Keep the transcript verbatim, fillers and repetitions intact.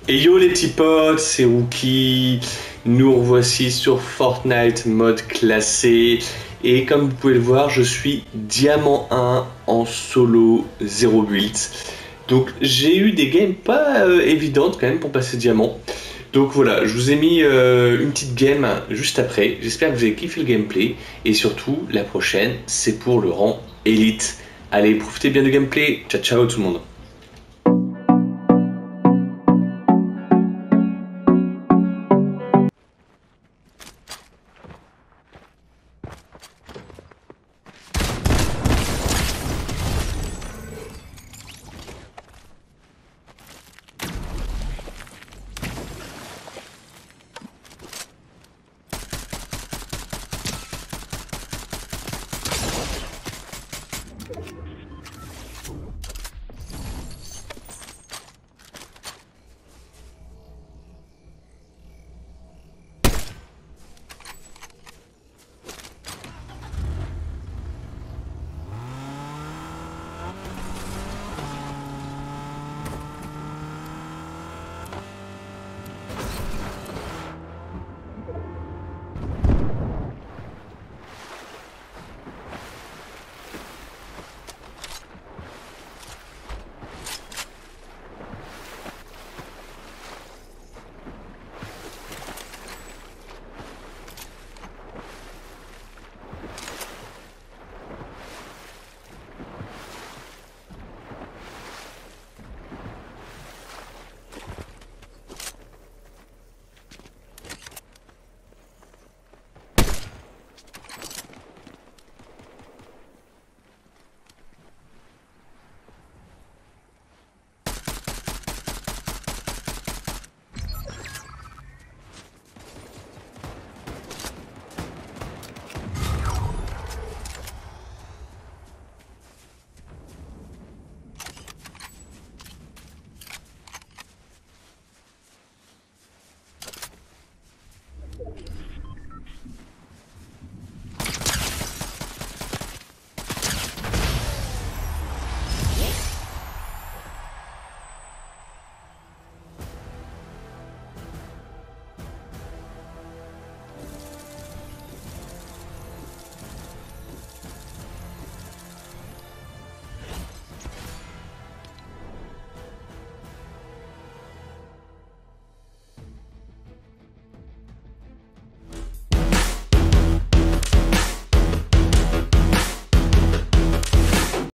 Et yo les petits potes, c'est Wookie. Nous revoici sur Fortnite mode classé. Et comme vous pouvez le voir, je suis diamant un en solo zéro build. Donc j'ai eu des games pas euh, évidentes quand même pour passer diamant. Donc voilà, je vous ai mis euh, une petite game juste après. J'espère que vous avez kiffé le gameplay. Et surtout, la prochaine, c'est pour le rang élite. Allez, profitez bien du gameplay. Ciao ciao tout le monde.